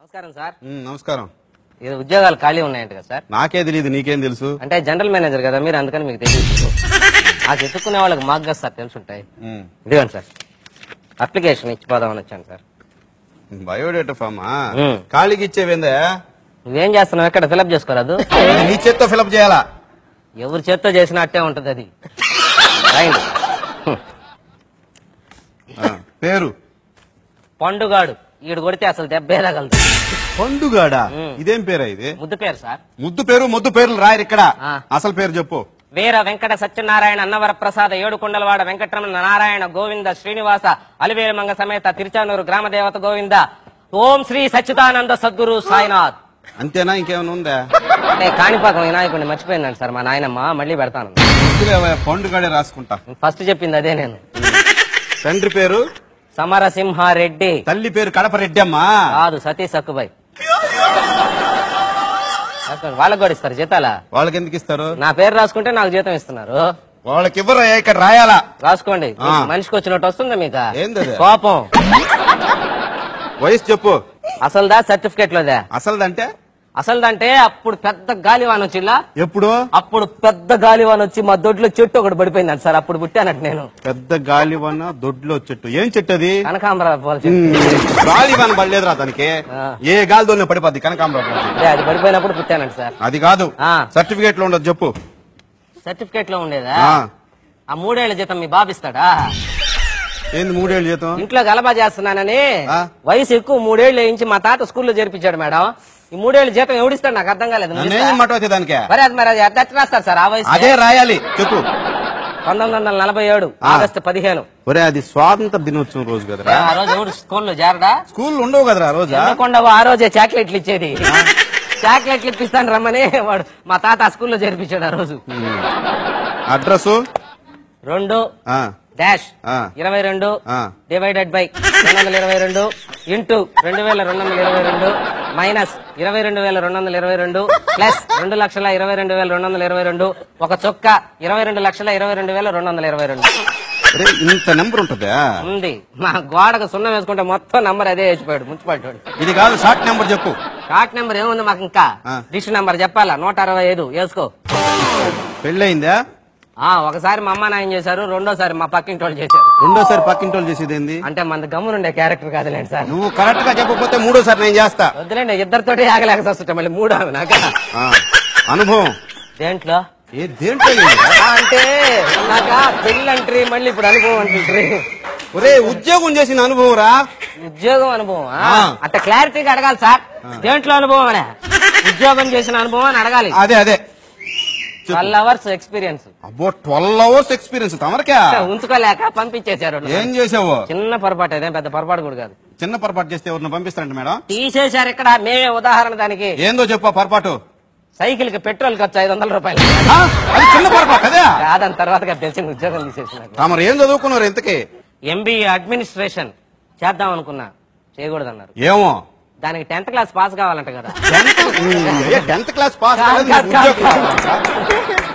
నమస్కారం సార్. నమస్కారం. ఇది ఉద్యోగాలు ఖాళీ ఉన్నాయంట కదా సార్? నాకే తెలియదు, నీకేం తెలుసు? అంటే జనరల్ మేనేజర్ కదా మీరు, అందుకని మీకు తెలియదు. నాకు ఎత్తుక్కునే వాళ్ళకి మాకు కదా సార్ తెలుసుంటాయి. ఇదిగోండి సార్, అప్లికేషన్ ఇచ్చిపోదామని వచ్చాను సార్. బయోడేటా ఫామా? ఖాళీకి ఇచ్చేవేందా? నువ్వేం చేస్తున్నావు? ఎక్కడ ఫిలప్ చేసుకోరాదు? నీ చేత్తో ఫిలప్ చేయాలా? ఎవరి చేత్తో చేసినా అట్టే ఉంటది అది. పేరు పండుగాడు. ఈడు కొడితే అసలు దెబ్బే తగలదు. పండుగాడా? ఇదేం పేరా ఇది? ముద్దు పేరు సార్. ముద్దు పేర్లు రాయరు ఇక్కడ. అసలు పేరు చెప్పు. వీర వెంకట సత్యనారాయణ అన్నవర ప్రసాద ఏడుకొండలవాడ వెంకటరమణ నారాయణ గోవింద శ్రీనివాస అలివేలుమంగ సమేత తిరుచానూరు గ్రామదేవత గోవింద ఓం శ్రీ సచ్చిదానంద సద్గురు సాయినాథ్. అంతేనా? ఇంకేమైనా ఉందా? అంటే కాణిపాకం వినాయకుడిని మర్చిపోయిందండి సార్ మా నాయనమ్మ, మళ్ళీ పెడతాను. పండుగాడే రాసుకుంటా. ఫస్ట్ చెప్పింది అదే నేను. తండ్రి పేరు సమరసింహారెడ్డి. తల్లి పేరు కడప రెడ్డి అమ్మా. కాదు, సతీష్ సక్కుబాయ్. వాళ్ళకి కూడా ఇస్తారు జీతాలా? వాళ్ళకి ఎందుకు ఇస్తారు? నా పేరు రాసుకుంటే నాకు జీతం ఇస్తున్నారు. వాళ్ళకి ఇవ్వరు, ఇక్కడ రాయాలా? రాసుకోండి. మనిషికి వచ్చినట్టు వస్తుంది మీకు. ఏంది కోపం? వయసు చెప్పు. అసలుదా సర్టిఫికేట్ లోదా? అసలుదంటే అసలుదంటే అప్పుడు పెద్ద గాలివాన్ వచ్చిలా. ఎప్పుడు? అప్పుడు పెద్ద గాలివాన్ వచ్చి మా దొడ్లో చెట్టు ఒకటి పడిపోయిందంట సార్. అప్పుడు పుట్టానట్టు నేను. పెద్ద గాలివాన దొడ్లో చెట్టు? ఏం చెట్టు అది? కనకాంబరావు. గాలివాన పడలేదురా దానికి. ఏ గాలిదోనే పడిపోద్ది కనకాంబరావు. అది పడిపోయినప్పుడు పుట్టానంట సార్. అది కాదు, సర్టిఫికేట్ లో ఉండదు చెప్పు. సర్టిఫికేట్ లో ఉండేదా? ఆ 3 ఏళ్ల జీతం మీ బాబు ఇస్తాడా? ఏంది 3 ఏళ్ల జీతం? ఇంట్లో గలబా చేస్తున్నానని వయసు ఎక్కువ 3 ఏళ్లు వేయించి మా తాత స్కూల్లో చేర్పించాడు మేడం. ఈ 3 ఏళ్ల జీతం ఎవడిస్తాడు నాకు అర్థం కాలేదు. దానికి మరి అది అద్దె రాస్తారు సార్. ఆ వయసు అదే రాయాలి చెప్పు. 1947 ఆగస్టు 15. ఒరే, అది స్వాతంత్ర దినోత్సవం రోజు కదరా. ఆ రోజు ఎవడు స్కూల్లో చేరడా? స్కూల్ ఉండవు కదరా ఆ రోజు. ఆ రోజే చాక్లెట్లు ఇచ్చేది. చాక్లెట్లు ఇప్పిస్తాను రమ్మని వాడు మా తాత స్కూల్లో చేర్పించాడు ఆ రోజు. Address 2-22 divided by 222 into 2222 minus 22,222 plus 2,22,222 ఒక చొక్క 22,22,222. ఇంత నెంబర్ ఉంటుందా? ఉంది. మా గోడకు సున్నం వేసుకుంటే మొత్తం నంబర్ అదే వేసిపోయాడు మున్సిపాలిటీ. ఇది కాదు, షార్ట్ నెంబర్ చెప్పు. షార్ట్ నెంబర్ ఏముంది మాకు? ఇంకా డిష్ నెంబర్ చెప్పాలా? 165 వేసుకో. పెళ్ళయిందా? ఒకసారి మా అమ్మ నాయన చేశారు, రెండోసారి మా పక్కింటి వాళ్ళు చేశారు. రెండోసారి పక్కింటి వాళ్ళు చేసేది ఏంది? అంటే మన గమ్మునుండే క్యారెక్టర్ కాదులేండి సార్. నువ్వు కరెక్ట్ గా చెప్పకపోతే మూడోసారి నేను చేస్తా. వద్దులేండి, ఇద్దరితోటి ఆగలేక వస్తుంటా మళ్ళీ 3 నాకు అనుభవం. దేంట్లో? దేంట్లో అంటే నాక పెళ్ళంట్రీ, మళ్ళీ ఇప్పుడు అనుభవం అంటుంట్రీ. ఒరే, ఉద్యోగం చేసిన అనుభవం రా. ఉద్యోగం అనుభవం అంటే క్లారిటీగా అడగాలి సార్. దేంట్లో అనుభవం అనే? ఉద్యోగం చేసిన అనుభవం అని అడగాలి. అదే 12 hours ఎక్స్పీరియన్స్. అబ్బో, 12 hours ఎక్స్పీరియన్స్ తమరకే? ఉంచుకోలేక పంపించేశారు. ఏం చేసావు? చిన్న పొరపాటు, అదే పెద్ద పొరపాటు కూడా కాదు. చిన్న పొరపాటు చేస్తే ఎవరిని పంపిస్తారంట మేడం? తీసేశారు ఇక్కడ. మేమే ఉదాహరణ దానికి. ఏందో చెప్పా పొరపాటు? సైకిల్ కి పెట్రోల్ ఖర్చు 500 రూపాయలు. అది చిన్న పొరపాటు కదా? కాదని తర్వాత తెలిసిన ఉద్యోగం తీసేసిన. తమరు ఏం చదువుకున్నారు ఇంతకీ? MBA అడ్మినిస్ట్రేషన్ చేద్దాం అనుకున్నా, చేయకూడదన్నారు. ఏమో, దానికి 10th క్లాస్ పాస్ కావాలంట కదా. 10th class pass